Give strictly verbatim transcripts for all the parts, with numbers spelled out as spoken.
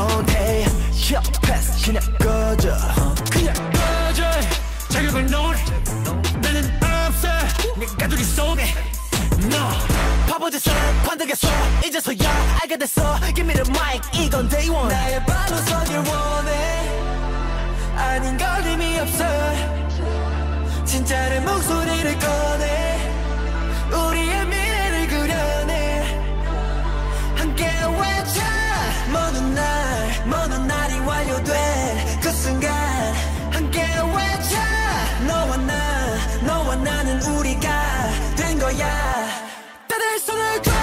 don't hey yeah 패스 그냥 꺼져 그냥 꺼져 자격을 놓을 나는 없어 내 가두리 속에 No 바보짓을 관득했어 이제서야 알게 됐어 Give me the mic 이건 day one 나의 발로 서길 원해 아닌 걸림이 없어 진짜 내 목소리를 꺼내 우리의 미래를 그려내 함께 외쳐 먼 날 먼 날이 완료된 그 순간 함께 외쳐 너와 나 너와 나는 우리가 된 거야 다들 손을 줘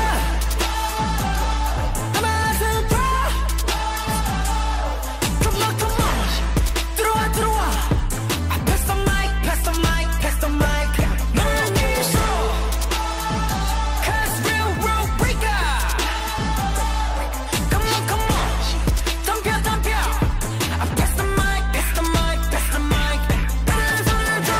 한마디씩 줘 Come on come on 들어와 들어와 Pass the mic pass the mic pass the mic 너를 위해서 Cause we're real breaker Come on come on 덤벼 덤벼 Pass the mic pass the mic pass the mic 다들 손을 줘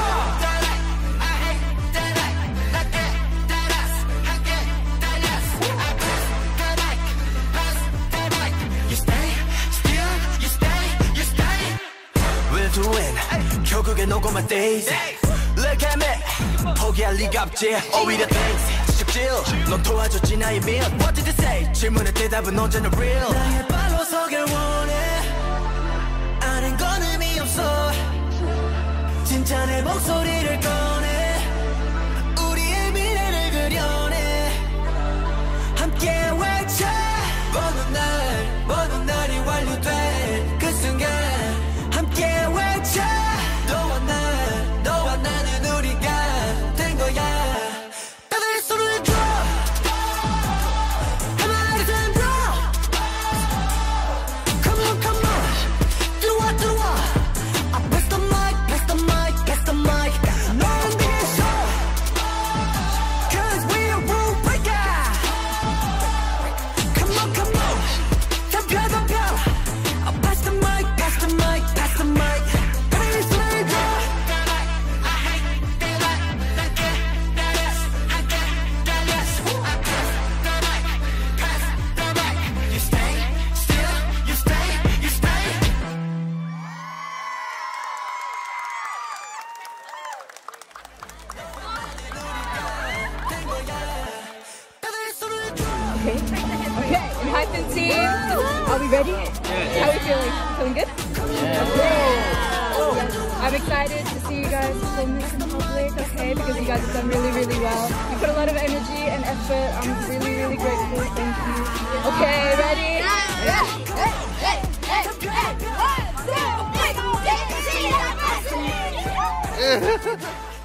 To win 결국에 녹음한 days Look at me 포기할 리가 없지 오히려 thanks 지적질 넌 도와줬지 나의 민 What did you say 질문에 대답은 언제나 real 나의 발로 서길 원해 아닌 건 의미 없어 진짜 내 목소리를 꺼내 우리의 미래를 그려내 함께 외쳐 먼 날 먼 날이 완료된 그 순간 함께 외쳐 너와 나 너와 나는 우리가 된 거야 다들 손을 줘 한마디씩 줘 Come on come on 들어와 들어와 I pass the mic pass the mic pass the mic 너를 위해서 Cause we're rule breaker Come on come on 덤벼 덤벼 I pass the mic pass the mic pass the mic 다들 손을 줘 You stay still you stay you stay 다들 손을 줘 Okay, okay, Enhypen team, are we ready? Yeah. How are we feeling? Feeling good? Yeah. Okay. I'm excited to see you guys perform this in public, okay, because you guys have done really, really well. You put a lot of energy and effort. I'm really, really grateful. Thank you. Okay, ready? Yeah. Hey, hey, hey, hey. One, two, three, Jayson,